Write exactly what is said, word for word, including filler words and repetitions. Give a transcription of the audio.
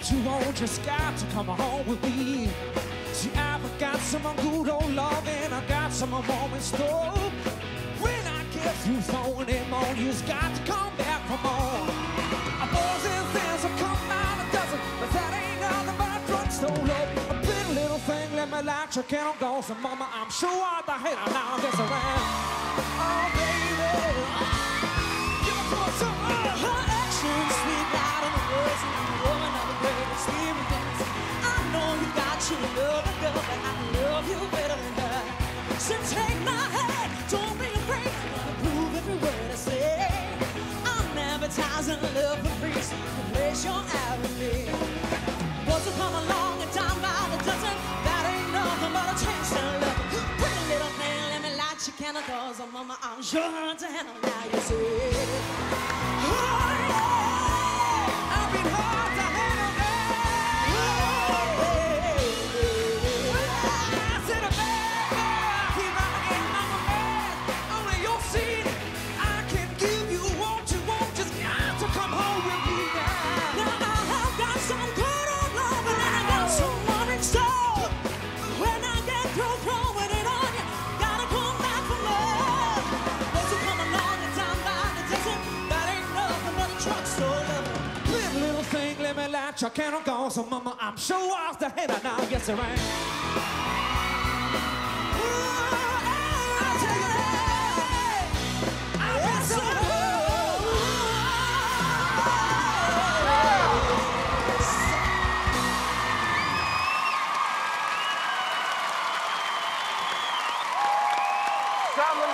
want, you want, just got to come home with me. See, I've got some good old love and I got some warm in store. When I get through throwing them on, you just got to come back for more. Boys and things will come out a dozen, but that ain't nothing but a drugstore love. A pretty little thing, let me light your candle go. So mama, I'm sure I'll the hater now I'm just around. Oh baby, give it to us some uh, her actions, sweet light in the words, and I'm woman of the greatest experience. I know you got your love, girl, but I love you better than her. So take my hand, don't be afraid, I'm gonna prove every word I say. I'm advertising love for free, so you can place your ad with me. Once you come along and down by the dozen, that ain't nothing but a taste of love. Pretty little thing, let me light your candle, cause oh, mama, I'm sure to handle now, you see. Oh yeah, I've been hard to handle now. Your candle gone, so mama, I'm sure I'll the hater now. Yes, sir, I am. I'll take it. I'll yes, sir. Some